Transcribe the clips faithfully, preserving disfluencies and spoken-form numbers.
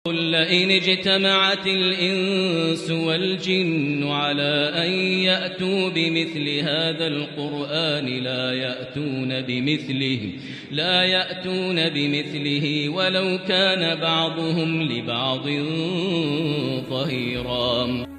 لئن اجتمعت الإنس والجن على أن يأتوا بمثل هذا القرآن لا يأتون بمثله لا يأتون بمثله ولو كان بعضهم لبعض ظهيرا.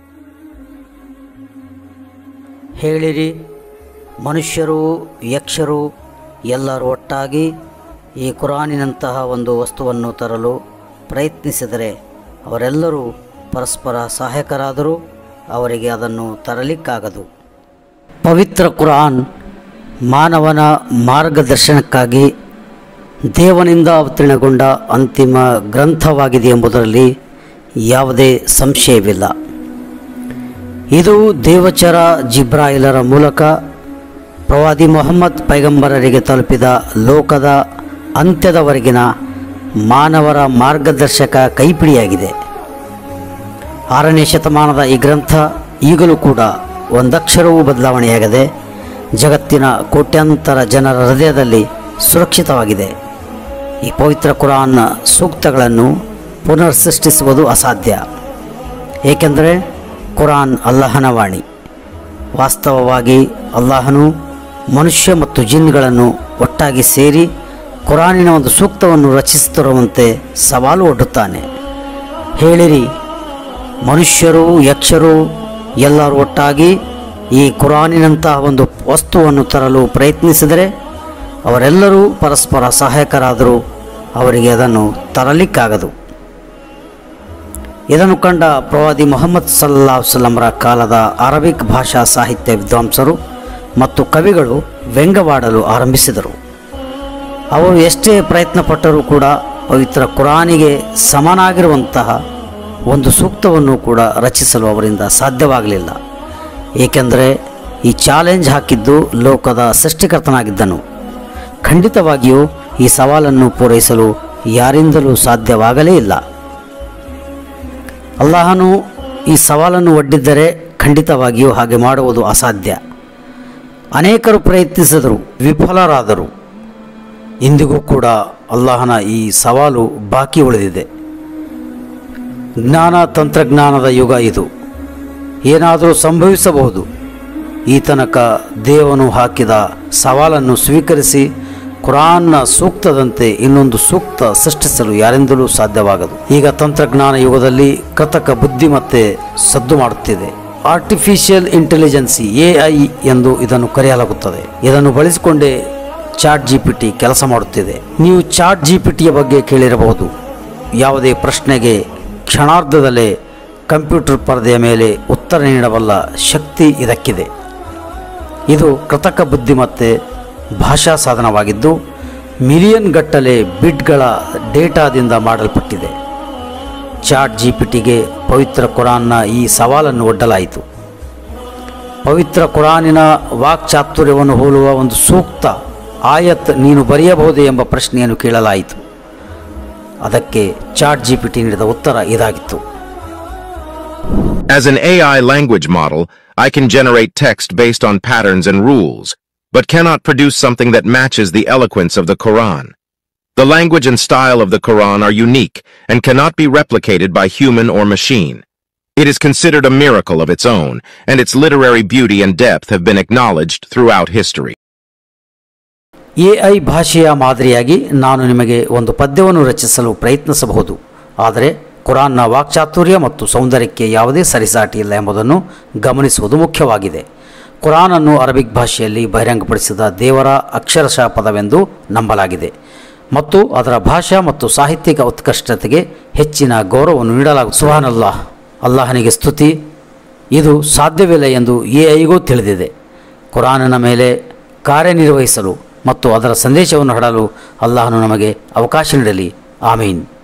ಹೇಳಿರಿ, ಮನುಷ್ಯರು ಯಕ್ಷರು ಎಲ್ಲರೂ ಒಟ್ಟಾಗಿ ಈ ಕುರಾನಿನಂತಹ ಒಂದು ವಸ್ತುವನ್ನು ತರಲು ಪ್ರಯತ್ನಿಸಿದರೆ ಅವರೆಲ್ಲರೂ ಪರಸ್ಪರ ಸಹಾಯಕರಾದರೂ ಅವರಿಗೆ ಅದನ್ನು ತರಲಿಕ್ಕಾಗದು. ಪವಿತ್ರ ಕುರಾನ್ ಮಾನವನ ಮಾರ್ಗದರ್ಶನಕ್ಕಾಗಿ ದೇವನಿಂದ ಅವತೀರ್ಣಗೊಂಡ ಅಂತಿಮ ಗ್ರಂಥವಾಗಿದೆ ಎಂಬುದರಲ್ಲಿ ಯಾವುದೇ ಸಂಶಯವಿಲ್ಲ. ಇದು ದೇವಚರ ಜಿಬ್ರಾಯಿಲರ ಮೂಲಕ ಪ್ರವಾದಿ ಮೊಹಮ್ಮದ್ ಪೈಗಂಬರರಿಗೆ ತಲುಪಿದ ಲೋಕದ ಅಂತ್ಯದವರೆಗಿನ ಮಾನವರ ಮಾರ್ಗದರ್ಶಕ ಕೈಪಿಡಿಯಾಗಿದೆ. ಆರನೇ ಶತಮಾನದ ಈ ಗ್ರಂಥ ಈಗಲೂ ಕೂಡ ಒಂದಕ್ಷರವೂ ಬದಲಾವಣೆಯಾಗದೆ ಜಗತ್ತಿನ ಕೋಟ್ಯಾಂತರ ಜನರ ಹೃದಯದಲ್ಲಿ ಸುರಕ್ಷಿತವಾಗಿದೆ. ಈ ಪವಿತ್ರ ಕುರಾನ್ನ ಸೂಕ್ತಗಳನ್ನು ಪುನರ್ ಸೃಷ್ಟಿಸುವುದು ಅಸಾಧ್ಯ, ಏಕೆಂದರೆ ಕುರಾನ್ ಅಲ್ಲಾಹನ ವಾಣಿ. ವಾಸ್ತವವಾಗಿ ಅಲ್ಲಾಹನು ಮನುಷ್ಯ ಮತ್ತು ಜಿನ್ಗಳನ್ನು ಒಟ್ಟಾಗಿ ಸೇರಿ ಕುರಾನಿನ ಒಂದು ಸೂಕ್ತವನ್ನು ರಚಿಸುತ್ತಿರುವಂತೆ ಸವಾಲು ಒಡ್ಡುತ್ತಾನೆ. ಹೇಳಿರಿ, ಮನುಷ್ಯರು ಯಕ್ಷರು ಎಲ್ಲರೂ ಒಟ್ಟಾಗಿ ಈ ಕುರಾನಿನಂತಹ ಒಂದು ವಸ್ತುವನ್ನು ತರಲು ಪ್ರಯತ್ನಿಸಿದರೆ ಅವರೆಲ್ಲರೂ ಪರಸ್ಪರ ಸಹಾಯಕರಾದರೂ ಅವರಿಗೆ ಅದನ್ನು ತರಲಿಕ್ಕಾಗದು. ಇದನ್ನು ಕಂಡ ಪ್ರವಾದಿ ಮೊಹಮ್ಮದ್ ಸಲ್ಲಲ್ಲಾಹು ಅಲೈಹಿ ವಸಲ್ಲಮರ ಕಾಲದ ಅರಬಿಕ್ ಭಾಷಾ ಸಾಹಿತ್ಯ ವಿದ್ವಾಂಸರು ಮತ್ತು ಕವಿಗಳು ವ್ಯಂಗ್ಯವಾಡಲು ಆರಂಭಿಸಿದರು. ಅವರು ಎಷ್ಟೇ ಪ್ರಯತ್ನಪಟ್ಟರೂ ಕೂಡ ಪವಿತ್ರ ಕುರಾನಿಗೆ ಸಮನಾಗಿರುವಂತಹ ಒಂದು ಸೂಕ್ತವನ್ನು ಕೂಡ ರಚಿಸಲು ಅವರಿಂದ ಸಾಧ್ಯವಾಗಲಿಲ್ಲ. ಏಕೆಂದರೆ ಈ ಚಾಲೆಂಜ್ ಹಾಕಿದ್ದು ಲೋಕದ ಸೃಷ್ಟಿಕರ್ತನಾಗಿದ್ದನು. ಖಂಡಿತವಾಗಿಯೂ ಈ ಸವಾಲನ್ನು ಪೂರೈಸಲು ಯಾರಿಂದಲೂ ಸಾಧ್ಯವಾಗಲೇ ಇಲ್ಲ. ಅಲ್ಲಾಹನು ಈ ಸವಾಲನ್ನು ಒಡ್ಡಿದ್ದರೆ ಖಂಡಿತವಾಗಿಯೂ ಹಾಗೆ ಮಾಡುವುದು ಅಸಾಧ್ಯ. ಅನೇಕರು ಪ್ರಯತ್ನಿಸಿದರು, ವಿಫಲರಾದರು. ಇಂದಿಗೂ ಕೂಡ ಅಲ್ಲಾಹನ ಈ ಸವಾಲು ಬಾಕಿ ಉಳಿದಿದೆ. ಜ್ಞಾನ ತಂತ್ರಜ್ಞಾನದ ಯುಗ ಇದು. ಏನಾದರೂ ಸಂಭವಿಸಬಹುದು. ಈ ತನಕ ದೇವನು ಹಾಕಿದ ಸವಾಲನ್ನು ಸ್ವೀಕರಿಸಿ ಕುರಾನ್ನ ಸೂಕ್ತದಂತೆ ಇನ್ನೊಂದು ಸೂಕ್ತ ಸೃಷ್ಟಿಸಲು ಯಾರಿಂದಲೂ ಸಾಧ್ಯವಾಗದು. ಈಗ ತಂತ್ರಜ್ಞಾನ ಯುಗದಲ್ಲಿ ಕೃತಕ ಬುದ್ಧಿಮತ್ತೆ ಸದ್ದು ಮಾಡುತ್ತಿದೆ. ಆರ್ಟಿಫಿಷಿಯಲ್ ಇಂಟೆಲಿಜೆನ್ಸಿ ಎ ಐ ಎಂದು ಇದನ್ನು ಕರೆಯಲಾಗುತ್ತದೆ. ಇದನ್ನು ಬಳಸಿಕೊಂಡೇ ಚಾಟ್ ಜಿ ಪಿ ಟಿ ಕೆಲಸ ಮಾಡುತ್ತಿದೆ. ನೀವು ಚಾಟ್ ಜಿ ಪಿ ಟಿಯ ಬಗ್ಗೆ ಕೇಳಿರಬಹುದು. ಯಾವುದೇ ಪ್ರಶ್ನೆಗೆ ಕ್ಷಣಾರ್ಧದಲ್ಲೇ ಕಂಪ್ಯೂಟರ್ ಪರದೆಯ ಮೇಲೆ ಉತ್ತರ ನೀಡಬಲ್ಲ ಶಕ್ತಿ ಇದಕ್ಕಿದೆ. ಇದು ಕೃತಕ ಬುದ್ಧಿಮತ್ತೆ ಭಾಷಾ ಸಾಧನವಾಗಿದ್ದು ಮಿಲಿಯನ್ ಗಟ್ಟಲೆ ಬಿಟ್ಗಳ ಡೇಟಾದಿಂದ ಮಾಡಲ್ಪಟ್ಟಿದೆ. ಚಾಟ್ ಜಿ ಪಿ ಟಿಗೆ ಪವಿತ್ರ ಕುರಾನ್ನ ಈ ಸವಾಲನ್ನು ಒಡ್ಡಲಾಯಿತು. ಪವಿತ್ರ ಕುರಾನಿನ ವಾಕ್ಚಾತುರ್ಯವನ್ನು ಹೋಲುವ ಒಂದು ಸೂಕ್ತ ಆಯತ್ ನೀನು ಬರೆಯಬಹುದೇ ಎಂಬ ಪ್ರಶ್ನೆಯನ್ನು ಕೇಳಲಾಯಿತು. ಅದಕ್ಕೆ ಚಾಟ್ ಜಿ ಪಿ ಟಿ ನೀಡಿದ ಉತ್ತರ ಇದಾಗಿತ್ತು. As an A I language model, I can generate text based on patterns and rules, but cannot produce something that matches the eloquence of the Quran. The language and style of the Quran are unique and cannot be replicated by human or machine. It is considered a miracle of its own, and its literary beauty and depth have been acknowledged throughout history. A I ಭಾಷೆಯ ಮಾದರಿಯಾಗಿ ನಾನು ನಿಮಗೆ ಒಂದು ಪದ್ಯವನ್ನು ರಚಿಸಲು ಪ್ರಯತ್ನಿಸಬಹುದು. ಆದರೆ ಕುರಾನ್ನ ವಾಕ್ಚಾತುರ್ಯ ಮತ್ತು ಸೌಂದರ್ಯಕ್ಕೆ ಯಾವುದೇ ಸರಿಸಾಟಿ ಇಲ್ಲ ಎಂಬುದನ್ನು ಗಮನಿಸುವುದು ಮುಖ್ಯವಾಗಿದೆ. ಕುರಾನನ್ನು ಅರಬಿಕ್ ಭಾಷೆಯಲ್ಲಿ ಬಹಿರಂಗಪಡಿಸಿದ ದೇವರ ಅಕ್ಷರಶಃ ಪದವೆಂದು ನಂಬಲಾಗಿದೆ ಮತ್ತು ಅದರ ಭಾಷಾ ಮತ್ತು ಸಾಹಿತ್ಯಿಕ ಉತ್ಕೃಷ್ಟತೆಗೆ ಹೆಚ್ಚಿನ ಗೌರವವನ್ನು ನೀಡಲಾಗುತ್ತದೆ. ಸುಬ್ಹಾನಲ್ಲಾಹ್, ಅಲ್ಲಾಹನಿಗೆ ಸ್ತುತಿ. ಇದು ಸಾಧ್ಯವಿಲ್ಲ ಎಂದು ಎ ಐಗೂ ತಿಳಿದಿದೆ. ಕುರಾನಿನ ಮೇಲೆ ಕಾರ್ಯನಿರ್ವಹಿಸಲು ಮತ್ತು ಅದರ ಸಂದೇಶವನ್ನು ಹರಡಲು ಅಲ್ಲಾಹನು ನಮಗೆ ಅವಕಾಶ ನೀಡಲಿ. ಆಮೀನ್.